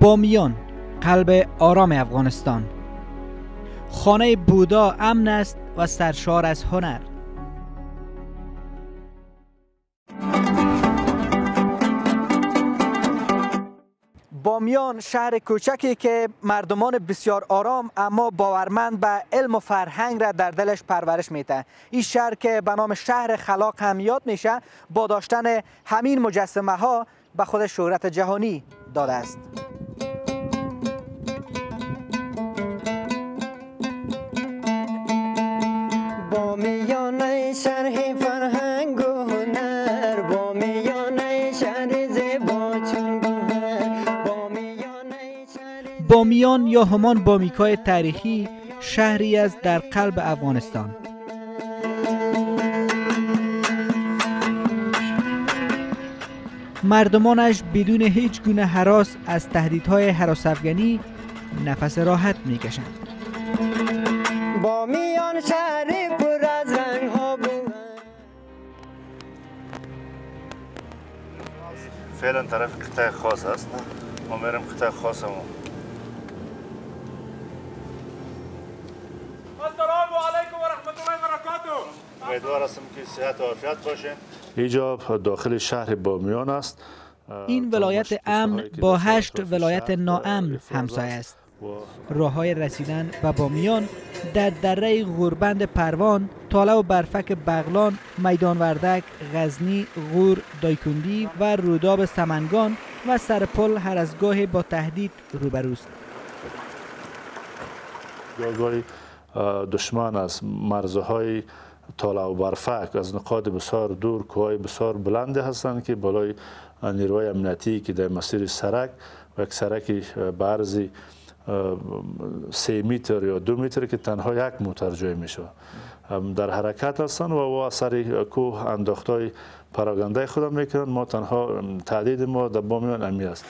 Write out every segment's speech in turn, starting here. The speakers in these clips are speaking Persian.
بامیان، قلب آرام افغانستان. خانه بودا امن است و سرشار از هنر. بامیان شهر کوچکی که مردمان بسیار آرام اما باورمند به علم و فرهنگ را در دلش پرورش میده. این شهر که به نام شهر خلاق هم یاد میشه، با داشتن همین مجسمه ها به خود شهرت جهانی داده است. بامیان شهر فرهنگ و هنر، بامیان شهر زیبا چون گوهر، بامیان یا همان بامیکای تاریخی شهری است در قلب افغانستان. مردمانش بدون هیچ گونه هراس از تهدیدهای هراس‌افکنی نفس راحت میکشند. بامیان شهری پر از رنگ ها بود. فعلا طرف قطعه خاص است. ما میرم قطعه خاصمون. السلام علیکم و رحمت الله و برکاته. امیدوار هستم که صحت و عافیت باشه. اینجا داخل شهر بامیان است. این ولایت امن با 8 ولایت ناامن همسایه است. راه‌های رسیدن به بامیان در دره غوربند پروان، تاله و برفک بغلان، میدان وردک، غزنی، غور، دایکندی و روداب سمنگان و سرپل هر از گاهی با تهدید روبروست. گاهی دشمن از مرزهای تاله و برفک از نقاط بسیار دور، کوههای بسیار بلند هستند که بالای نیروهای امنیتی که در مسیر سرک و یک سرک به عرض 3 متر یا 2 متر که تنها 1 موتر جای می شود در حرکت هستند و سر کوه انداختای پراگنده خود میکنند. ما تنها تهدید ما در بامیان امی است.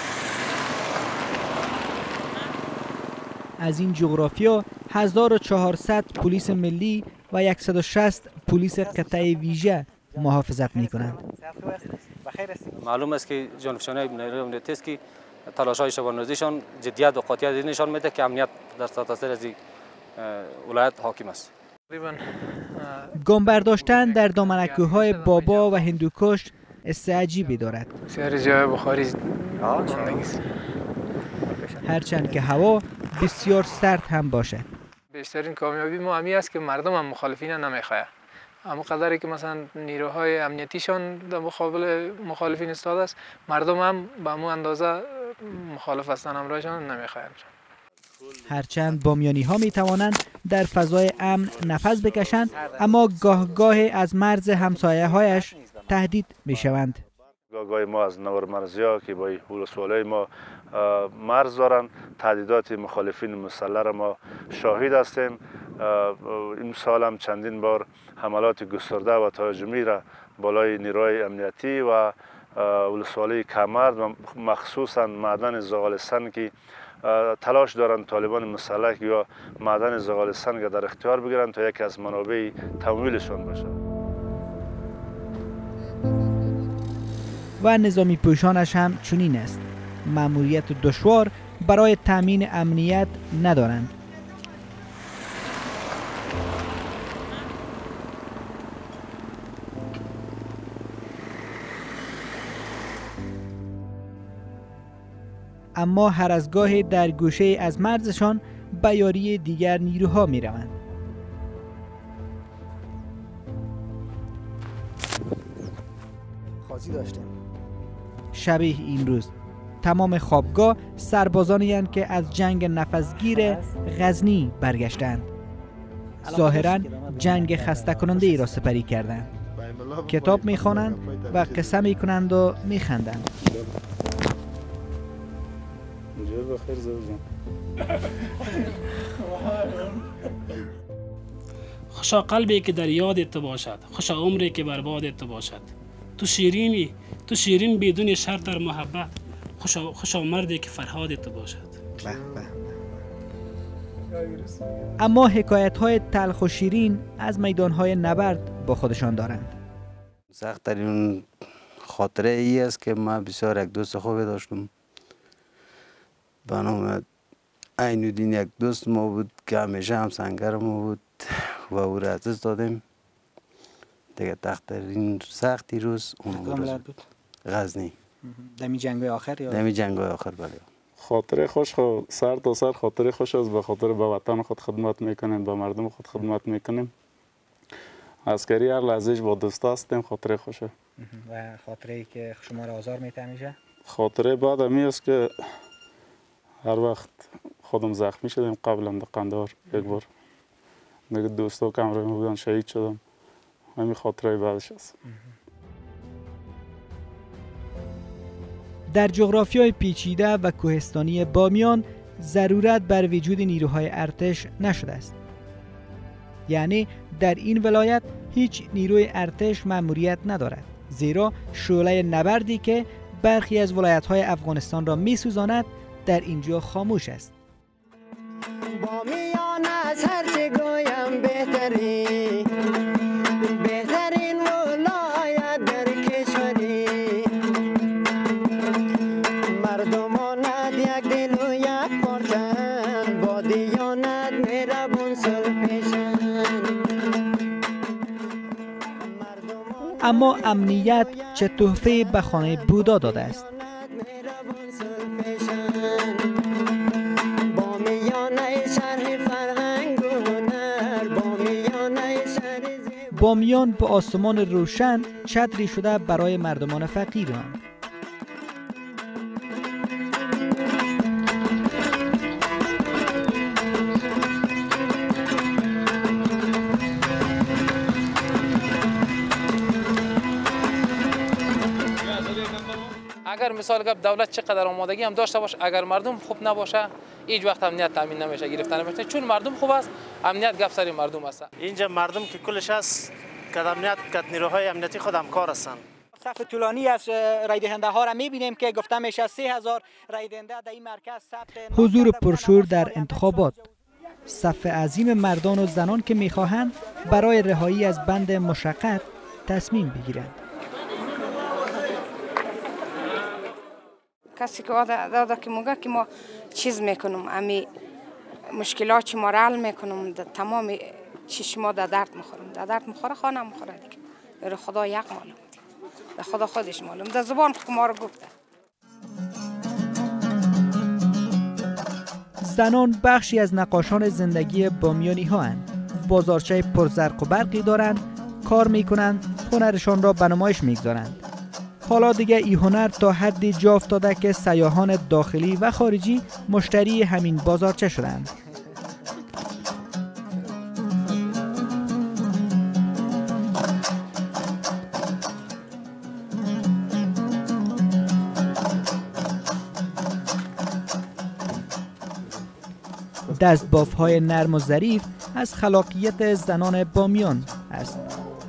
از این جغرافیا 1400 پلیس ملی و 160 پلیس قطعه ویژه محافظت می کنند. معلوم است که جانفشانی نیروی امنیتی است که تلاش‌های شبان‌روزیشان جدیت و قاطعیت نشان میده که امنیت در سرتاسر از ولایت حاکم است. گام برداشتن در دامنکوهای بابا و هندوکش حس عجیبی دارد. بسیار جای بخاری هرچند که هوا بسیار سرد هم باشد. بیشترین کامیابی ما همی است که مردم هم مخالفین نمیخواه. اما قدری که مثلا نیروهای امنیتیشان در مقابل مخالفین ایستاده است، مردم هم به همون اندازه مخالف هستند، امرایشان نمیخواهند. هرچند بامیانی ها می توانند در فضای امن نفس بکشند، اما گاه از مرز همسایه هایش تهدید می شوند. گاهی ما از نور مرزیا که با ولسوالی ما مرز دارند، تهدیدات مخالفین مسلح را ما شاهد هستیم. این سال هم چندین بار حملات گسترده و تهاجمی را بالای نیروهای امنیتی و ولسوالی کمرد و مخصوصا معدن زغالستان که تلاش دارند طالبان مسلح یا معدن زغالستان را در اختیار بگیرند تا یکی از منابع تمویلشان باشه. و نظامی پوشانش هم چنین است. مأموریت دشوار برای تامین امنیت ندارند. اما هر از گاهی در گوشه از مرزشان به یاری دیگر نیروها می روند. خاصی داشتیم. شبیه این روز تمام خوابگاه سربازانی هستند که از جنگ نفسگیر غزنی برگشتند. ظاهراً جنگ خسته کننده ای را سپری کردند. کتاب می خوانند و قصه می کنند و می خندند. خوشا قلبی که در یادت باشد، خوشا عمری که بربادت باشد. تو شیرین بدون شرط در محبت، خوشا مردی که فرهادت باشد. اما حکایت‌های تلخ و شیرین از میدان‌های نبرد با خودشان دارند. سخت‌ترین خاطره ای است که من بسیار یک دوست خوبی داشتم بنام عین‌الدین یک دوست ما بود که همیشه همسنگر ما بود و او را از دست دادیم دیگه. تخترین سختی روز اون بود غزنی. دمی جنگ آخر یا دمی جنگ آخر؟ بله. خاطره خوش سر تا سر خاطره خوش است، به خاطر به وطن خود خدمت میکنیم، به مردم خود خدمت میکنیم. عسکری هر لحظهش با دوستا هستیم، خاطره خوشه. و خاطره ای که شما را آزار میده میشه؟ خاطره بعد همی است که هر وقت خودم زخمی شدم قبلم در قندهار یک بار دیگه دوستا که همراه بودن شهید شدم، همین خاطره بعدش است. در جغرافیای پیچیده و کوهستانی بامیان ضرورت بر وجود نیروهای ارتش نشده است. یعنی در این ولایت هیچ نیروی ارتش مأموریت ندارد، زیرا شعله نبردی که برخی از ولایت‌های افغانستان را می‌سوزاند در اینجا خاموش است. بامیان از هرچه گویم بهترین ولایت در کشوری، مردمانت یک دل و یک پرچم، با دیانت مهربون صلح. اما امنیت چه تحفه به خانه بودا داده است؟ بامیان با آسمان روشن چتری شده برای مردمان فقیر آن. اگر مثال گفت دولت چقدر آمادگی هم داشته باشه، اگر مردم خوب نباشه هیچ وقت امنیت تامین نمیشه، گرفتن نمیشه. چون مردم خوب است، امنیت گپ سر مردم است. اینجا مردم که کلش است که امنیت نیروهای امنیتی خود همکار هستند. صف طولانی از رای دهنده ها را می‌بینیم که گفته میشه 3000 رای دهنده در این مرکز ثبت. حضور پرشور در انتخابات، صف عظیم مردان و زنان که می‌خواهند برای رهایی از بند مشقت تصمیم بگیرند. کسی که داده که موگه که ما چیز میکنم، امی مشکلات چی ما رل میکنم، تمام چیش ما در درد میخورم، در درد میخوره خانه میخوره دیگه. برای خدا یک معلوم دیگه، در خدا خودش معلوم، در زبان که ما رو گفته. زنان بخشی از نقاشان زندگی بامیانی ها هستند. بازارچه پرزرق و برقی دارند، کار میکنند، هنرشان را به نمایش میگذارند. حالا دیگه این هنر تا حدی جا افتاده که سیاحان داخلی و خارجی مشتری همین بازارچه شدند. دستباف‌های نرم و ظریف از خلاقیت زنان بامیان است.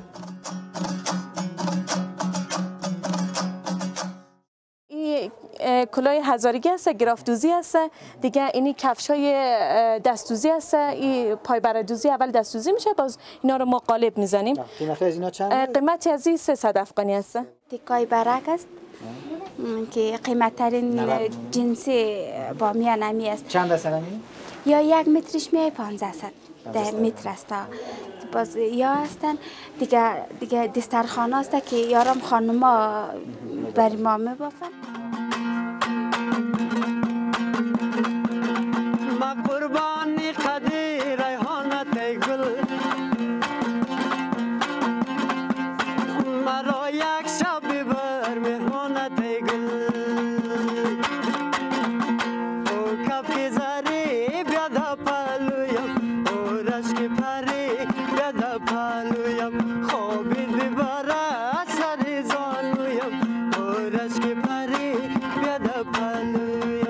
کلاه هزارگی است، گرافدوزی است دیگه. اینی کفشای دستدوزی است، این پای بردوزی اول دستدوزی میشه، باز اینا رو ما قالب میزنیم. قیمت از اینا چند؟ قیمتی از این 300 افغانی است. تیکای برک است که قیمت ترین جنسی بامیان همی است. چند است همی؟ یا 1 مترش میای 1500 متر است. باز یا هستن دیگه دسترخوان است که یارم خانما بر ما میبافن. قربانی قدیر ریحانت گل، مرا یک شب ببر مهمانت گل. او کف زری بیاد پلویم، او رشک پری بیاد پلویم، خوابی ببره سر زانویم، او رشک پری بیاد پلویم.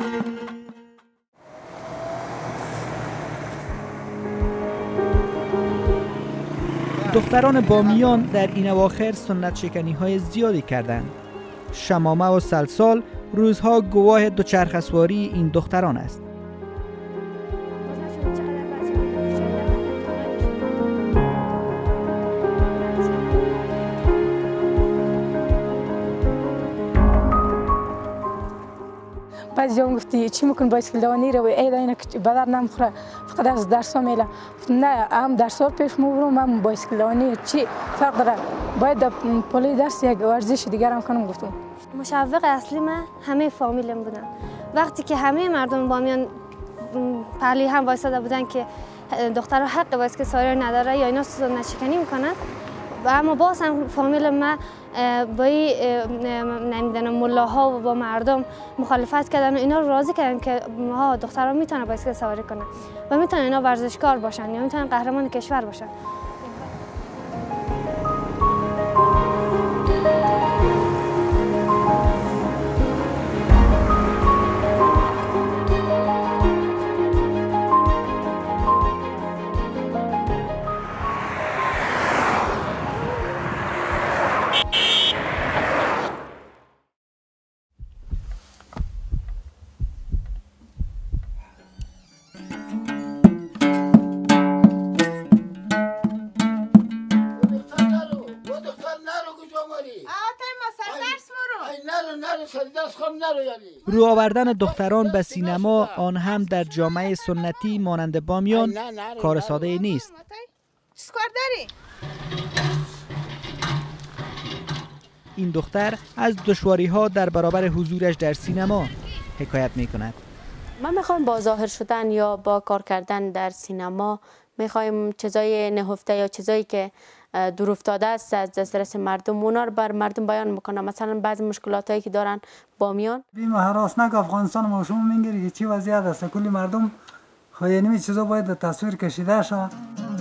دختران بامیان در این اواخر سنت شکنی های زیادی کردند. شمامه و سلسال روزها گواه دوچرخه سواری این دختران است. بعضی جا گفتی چی میکن بایسکل دوانی رو ای اینا که بدر نمیخوره فقط از درس ها میله نه هم درس ها پیش میبرم هم بایسکل دوانی چی فرق داره باید پلی درس یک ورزش دیگر هم کنم گفتم. مشوق اصلی من همه فامیلم بودن. وقتی که همه مردم بامیان پهلی هم وایساده بودن که دخترها حق بایسکل سواری نداره یا اینا سوزن نشکنی میکنن و اما باز هم فامیل ما با نمیدونم ملاها و با مردم مخالفت کردن و اینا رو راضی کردن که ما دخترها میتونن بایسکل سواری کنن و میتونن اینا ورزشکار باشن یا میتونن قهرمان کشور باشن. رو آوردن دختران به سینما آن هم در جامعه سنتی مانند بامیان کار ساده نیست. این دختر از دشواری‌ها در برابر حضورش در سینما حکایت می‌کند. من میخوایم با ظاهر شدن یا با کار کردن در سینما میخوایم چیزای نهفته یا چیزایی که دور افتاده است از دسترس مردم اونا رو بر مردم بیان میکنم. مثلا بعضی مشکلاتایی که دارن بامیان بیم هراس نک افغانستان ما شما میگیری چی وضعیت است کلی مردم خیلی چیزا باید تصویر کشیده شه.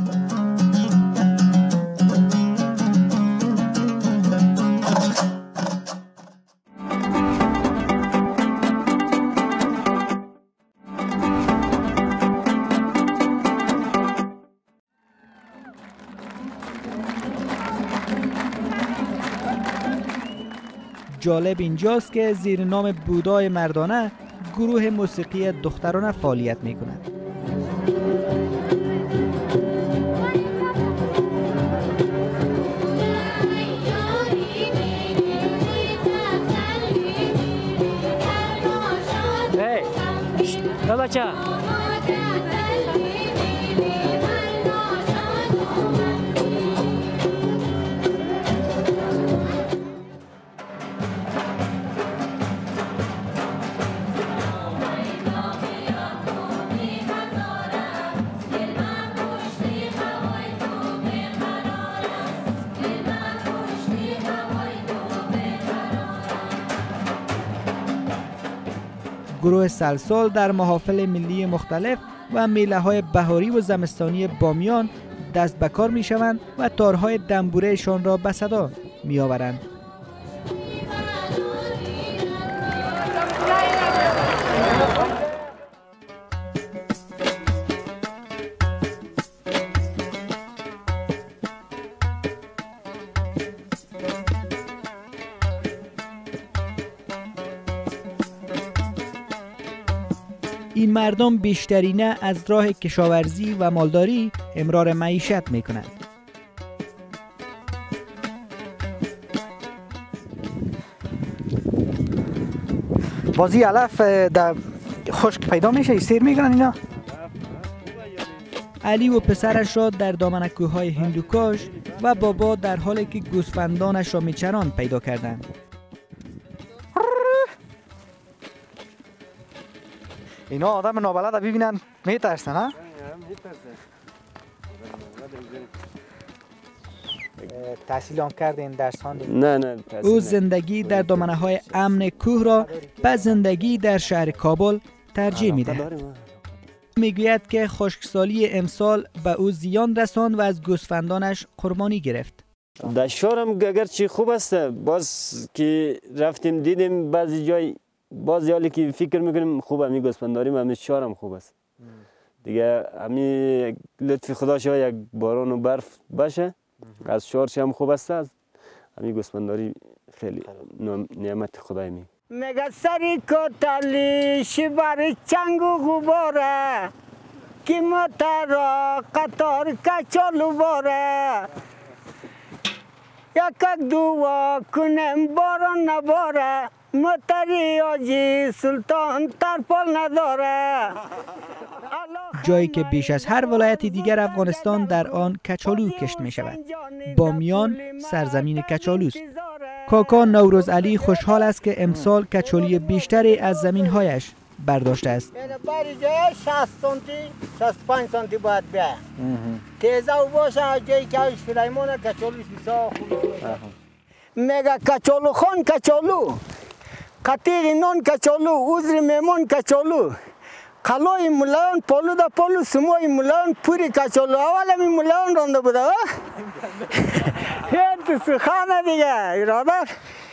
جالب اینجاست که زیر نام بودای مردانه گروه موسیقی دخترانه فعالیت می کند. بچه گروه سلسال در محافل ملی مختلف و میله‌های بهاری و زمستانی بامیان دست به کار می‌شوند و تارهای دنبوره‌شان را به صدا می‌آورند. این مردم بیشترینه از راه کشاورزی و مالداری امرار معیشت می کنند. بازی علف در خشک پیدا میشه سیر میکنن اینا. علی و پسرش را در دامن کوههای هندوکش و بابا در حالی که گوسفندانش را میچران پیدا کردند. اینا آدم نابلد ببینن میترسن ها؟ تحصیل آن کردین درس خواندین؟ نه او زندگی در دامنه‌های امن کوه را به زندگی در شهر کابل ترجیح می‌دهد. میگوید که خشکسالی امسال به او زیان رساند و از گوسفندانش قربانی گرفت. در شهرم اگرچه خوب است، باز که رفتیم دیدیم بعضی جای باز حالی که فکر میکنیم خوب همی گوسفنداریم همی شهرم خوب است دیگه. همی لطف خدا شد یک باران و برف باشه از شهرش هم خوب است. از همی گوسفنداری خیلی نعمت خدای می میگه سری کتالی شبر چنگ و غباره که مترا قطار کچالو باره یک دعا کنم باران نباره متری آجی سلطان ترپال نداره. جایی که بیش از هر ولایت دیگر افغانستان در آن کچالو کشت می شود. بامیان سرزمین کچالوست. کاکا نوروز علی خوشحال است که امسال کچالوی بیشتری از زمینهایش برداشته است. بری جای 60 سانتی 65 سانتی باید بیاید. تیزه و باشه جایی که سلیمان کچالوش بسیار خوب. میگه کچالو خان کچالو، قطیق نان کچالو، عذر میمان کچالو، قلای ملایان پالو دا پالو، سمای ملایان پوری کچالو. اول می ملایان رانده بوده ها؟ این تو سخانه دیگه ارادر.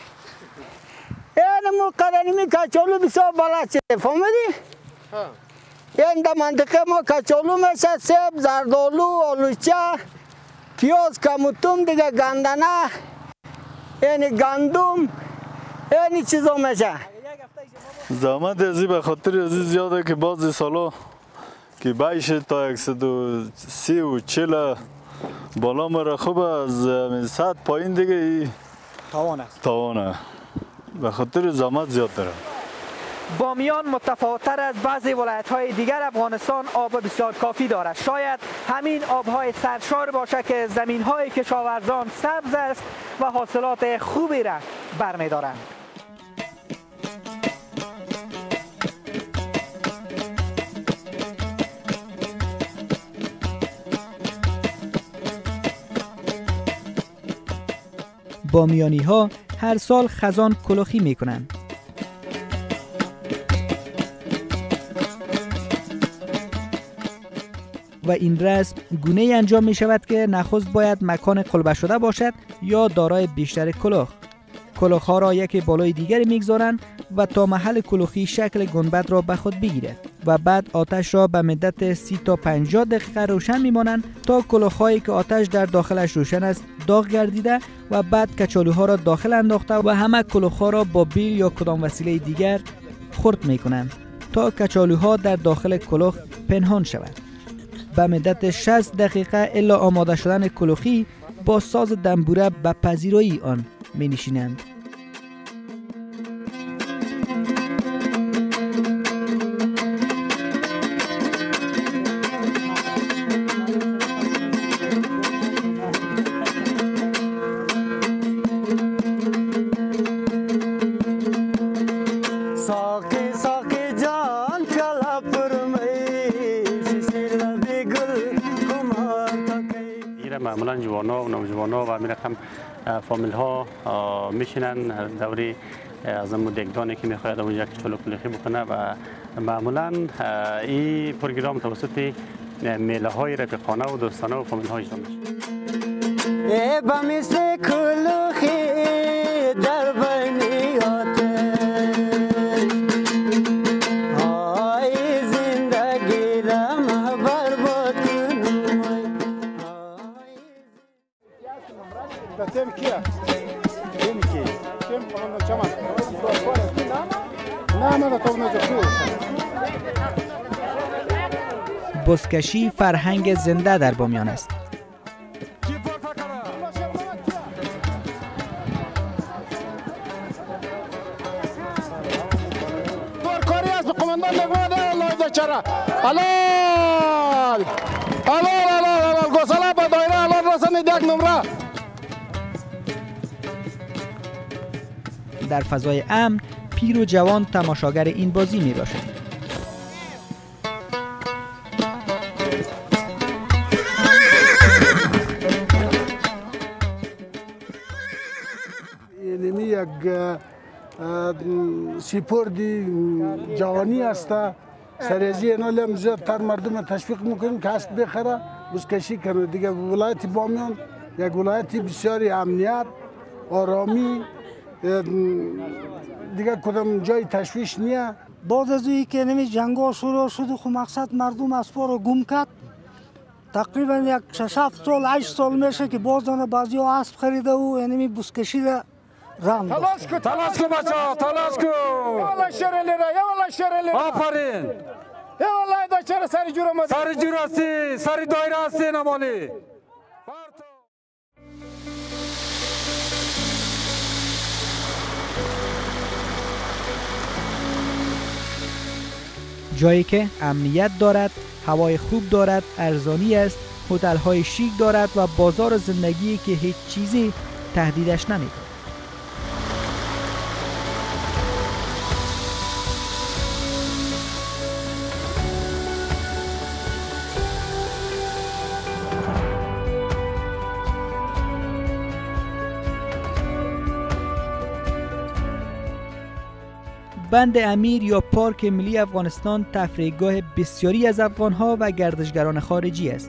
این مو قدرمی کچالو بسیار بلد شده فهمیدی؟ این در منطقه ما کچالو میشه سیب، زردالو، آلوچه، پیاز، کموتوم دیگه گندنه، یعنی گندم، یعنی چیزا میشه. زحمت ازی به خاطر ازی زیاده که بعضی سالا که بیش تا 130 و 40 بالا مره خوب از 100 پایین دیگه ای تاوانه به خاطر زحمت زیاد داره. بامیان متفاوت‌تر از بعضی ولایت‌های دیگر افغانستان آب بسیار کافی دارد. شاید همین آب‌های سرشار باشه که زمین‌های کشاورزان سبز است و حاصلات خوبی را برمی‌دارند. بامیانی‌ها هر سال خزان کلوخی می‌کنند. و این رسم گونه ای انجام می شود که نخست باید مکان قلبه شده باشد یا دارای بیشتر کلوخ. کلوخ ها را یکی بالای دیگری میگذارند و تا محل کلوخی شکل گنبد را به خود بگیرد و بعد آتش را به مدت 30 تا 50 دقیقه روشن میمانند تا کلوخ هایی که آتش در داخلش روشن است داغ گردیده و بعد کچالوها را داخل انداخته و همه کلوخ ها را با بیل یا کدام وسیله دیگر خرد می کنند تا کچالوها در داخل کلوخ پنهان شود. به مدت 60 دقیقه الا آماده شدن کلوخی با ساز دنبوره به پذیرایی آن می نشینند. معمولا جوانا و نوجوانا و همین رقم فامیل ها میشینن دوری از اون دکدانی که میخواید اونجا کچالو کلوخی بکنه و معمولا این پروگرام توسط میله های رفیقانه و دوستانه و فامیل ها اجرا میشه. با مثل کلوخی در بینی بزکشی فرهنگ زنده در بامیان است. کاری است به قماندان نگوده الله دچاره حلال حلال گسله با دایره حلال رسن یک نمره. در فضای امن پیر و جوان تماشاگر این بازی می باشد. اینمی یک سپوردی جوانی است. سریزی اینالی هم زیادتر مردم تشویق میکنیم که هست بخره بزکشی کنه. دیگه ولایت بامیان یک ولایت بسیاری امنیت آرامی دیگه کدام جای تشویش نیه. بعد از اینکه که نمی جنگا شروع شد خو مقصد مردم اسبا رو گم کرد. تقریبا یک 6-7 سال 8 سال میشه که بازدان بعضی ها اسب خریده و اینمی بزکشی را رام تلاش کو بچا تلاش کو والله شر لیره یا والله شر لیره آفرین یا والله دا چرا سر جور آمد سر جور هستی سر دایره هستی نمالی. جایی که امنیت دارد، هوای خوب دارد، ارزانی است، هتل‌های شیک دارد و بازار زندگی که هیچ چیزی تهدیدش نمی‌کند. بند امیر یا پارک ملی افغانستان تفریحگاه بسیاری از افغان‌ها و گردشگران خارجی است.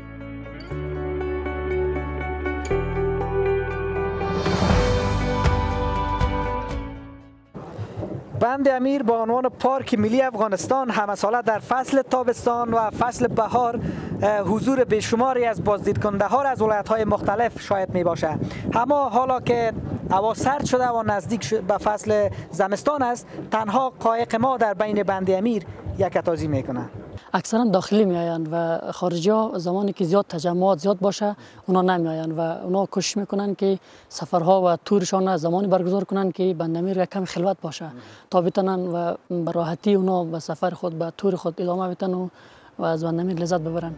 بند امیر با عنوان پارک ملی افغانستان همساله در فصل تابستان و فصل بهار حضور بیشماری از بازدیدکننده ها از ولایت‌های مختلف شاید می باشه. اما حالا که هوا سرد شده و نزدیک به فصل زمستان است، تنها قایق ما در بین بند امیر یکتازی میکنه. اکثرا داخلی میآیند و خارجی ها زمانی که زیاد تجمعات زیاد باشه اونا نمیآیند و اونا کوشش میکنن که سفرها و تورشان زمانی برگزار کنن که بند امیر کم خلوت باشه تا بتونن و به راحتی اونا به سفر خود به تور خود ادامه بدن و از بند امیر لذت ببرن.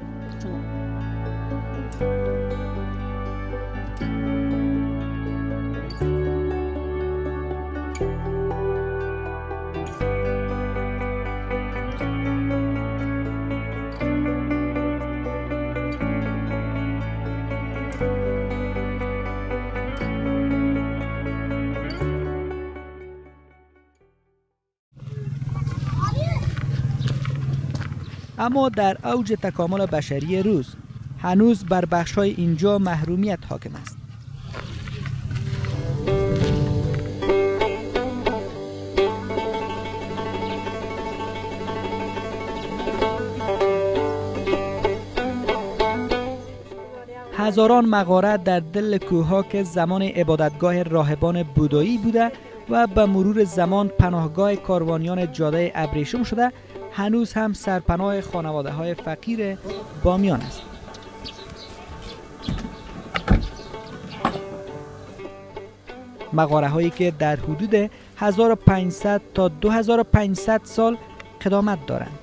اما در اوج تکامل بشری روز هنوز بر بخش‌های اینجا محرومیت حاکم است. هزاران مغاره در دل کوه‌ها که زمان عبادتگاه راهبان بودایی بوده و به مرور زمان پناهگاه کاروانیان جاده ابریشم شده، هنوز هم سرپناه خانواده‌های فقیر بامیان است. مغاره‌هایی که در حدود 1500 تا 2500 سال قدامت دارند.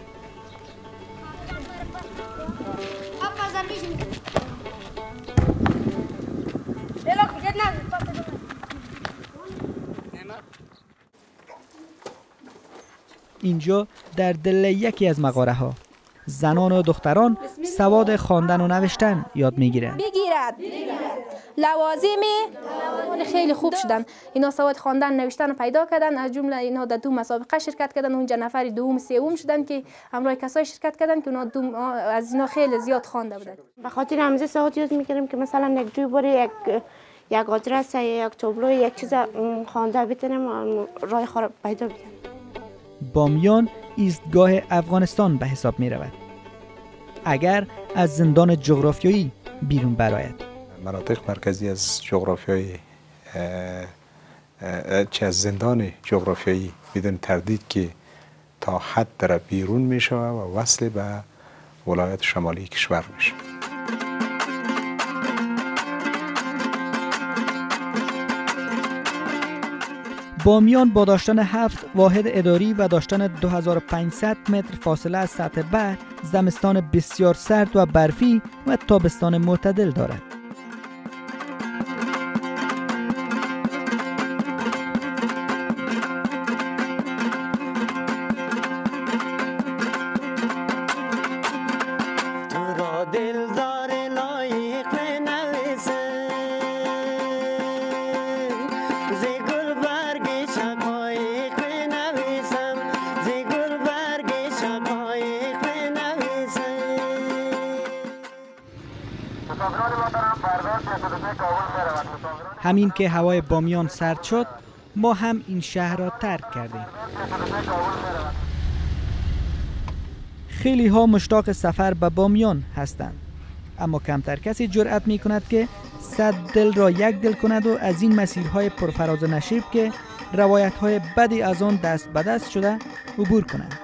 اینجا در دل یکی از مغاره ها زنان و دختران سواد خواندن و نوشتن یاد میگیرند. لوازم خیلی خوب شدن. اینا سواد خواندن نوشتن رو پیدا کردن. از جمله اینا در 2 مسابقه شرکت کردن. اونجا نفر دوم سوم شدن که همراه کسایی شرکت کردن که اونا از اینا خیلی زیاد خوانده بودن. به خاطر همزه سواد یاد میگیریم که مثلا یک جوی باره یک آدرس یک تابلو یک چیز خوانده بتونیم راه خود پیدا بدیم. بامیان ایستگاه افغانستان به حساب می رود اگر از زندان جغرافیایی بیرون برآید. مناطق مرکزی از جغرافیایی چه از زندان جغرافیایی بدون تردید که تا حد در بیرون می شود و وصل به ولایت شمالی کشور می شود. بامیان با داشتن 7 واحد اداری و داشتن 2500 متر فاصله از سطح بحر زمستان بسیار سرد و برفی و تابستان معتدل دارد. همین که هوای بامیان سرد شد، ما هم این شهر را ترک کردیم. خیلی ها مشتاق سفر به بامیان هستند، اما کمتر کسی جرأت می کند که 100 دل را یک دل کند و از این مسیرهای پرفراز و نشیب که روایت های بدی از آن دست به دست شده عبور کند.